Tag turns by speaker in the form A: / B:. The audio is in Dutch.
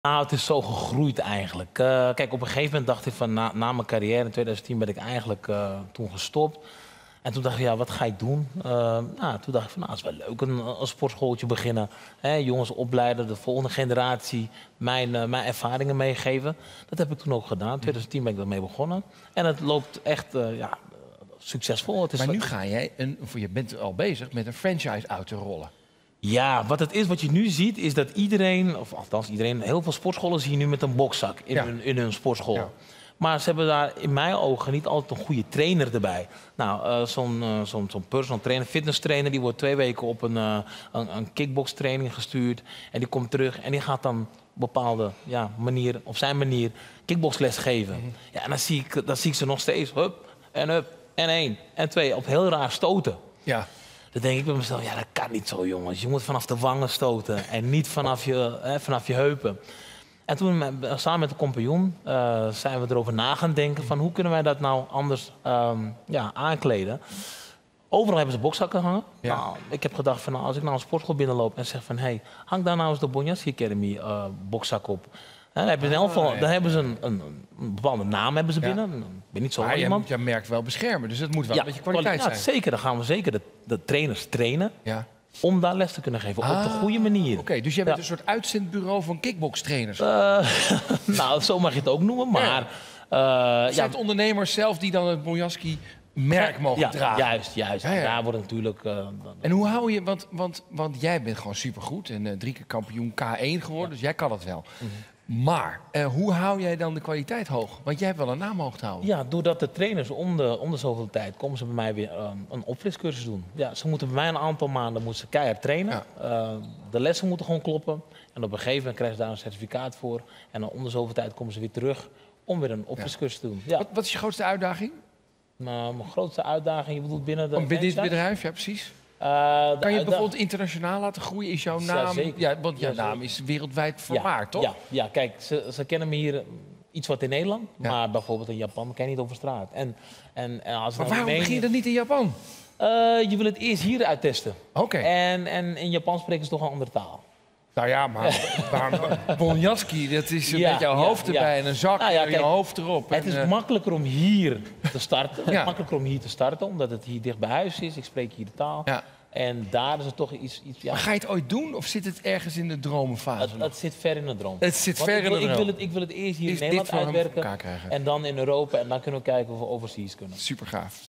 A: Nou, het is zo gegroeid eigenlijk. Kijk, op een gegeven moment dacht ik van na mijn carrière in 2010 ben ik eigenlijk toen gestopt. En toen dacht ik, ja, wat ga ik doen? Toen dacht ik van, nou, het is wel leuk een sportschooltje beginnen. Hè, jongens opleiden, de volgende generatie mijn ervaringen meegeven. Dat heb ik toen ook gedaan. In 2010 ben ik daarmee begonnen. En het loopt echt succesvol.
B: Maar nu ga jij, je bent al bezig met een franchise uit te rollen.
A: Ja, wat het is, wat je nu ziet, is dat iedereen, of althans iedereen, heel veel sportscholen zie je nu met een bokzak in hun sportschool. Ja. Maar ze hebben daar in mijn ogen niet altijd een goede trainer erbij. Nou, zo'n personal trainer, fitness trainer, die wordt 2 weken op een kickbox training gestuurd. En die komt terug en die gaat dan op bepaalde manier, op zijn manier, kickboxles geven. Ja, en dan zie ik ze nog steeds, hup en 1 en 2, op heel raar stoten. Ja. Dan denk ik bij mezelf, ja, dat kan niet zo, jongens. Je moet vanaf de wangen stoten en niet vanaf je heupen. En toen, samen met de compagnon, zijn we erover na gaan denken van hoe kunnen wij dat nou anders aankleden. Overal hebben ze bokzakken hangen. Ja. Nou, ik heb gedacht van, als ik nou een sportschool binnenloop en zeg van, hey, hang daar nou eens de Bonjasky Academy bokzak op. Dan hebben ze, dan hebben ze een bepaalde naam hebben ze binnen. Ik ben niet zo iemand.
B: Je merkt wel beschermen, dus het moet wel een beetje kwaliteit zijn.
A: Zeker, dan gaan we zeker de trainers trainen om daar les te kunnen geven op de goede manier.
B: Oké, dus je bent een soort uitzendbureau van kickbokstrainers.
A: Nou, zo mag je het ook noemen, maar...
B: zijn het ondernemers zelf die dan het Bonjasky merk mogen dragen?
A: Juist. Ja. Daar wordt natuurlijk...
B: En hoe hou je, want jij bent gewoon supergoed en 3 keer kampioen K1 geworden, dus jij kan het wel. Maar hoe hou jij dan de kwaliteit hoog? Want jij hebt wel een naam hoog te houden.
A: Ja, doordat de trainers om de zoveel tijd komen ze bij mij weer een opfriscursus doen. Ja, ze moeten bij mij een aantal maanden keihard trainen. Ja. De lessen moeten gewoon kloppen. En op een gegeven moment krijgen ze daar een certificaat voor. En dan om de zoveel tijd komen ze weer terug om weer een opfriscursus te doen. Ja.
B: Wat is je grootste uitdaging?
A: Mijn grootste uitdaging, je bedoelt binnen
B: dit bedrijf, ja precies. Kan je bijvoorbeeld internationaal laten groeien? Is jouw naam... Ja, want jouw naam is wereldwijd verwaard, toch?
A: Ja, kijk, ze kennen me hier iets wat in Nederland. Maar bijvoorbeeld in Japan ken je niet over straat.
B: Maar waarom begin je dan niet in Japan?
A: Je wil het eerst hier uittesten.
B: Oké.
A: En in Japan spreken ze toch een andere taal.
B: Nou ja, maar Bonjasky, dat is met jouw hoofd erbij en een zak en je hoofd erop.
A: Het is makkelijker om hier te starten. Omdat het hier dicht bij huis is. Ik spreek hier de taal. Ja. En daar is het toch iets...
B: Maar ga je het ooit doen of zit het ergens in de dromenfase?
A: Het zit ver in de droom.
B: Het zit ver in de droom.
A: Ik wil het eerst hier in Nederland uitwerken. En dan in Europa. En dan kunnen we kijken of we overseas kunnen.
B: Super gaaf.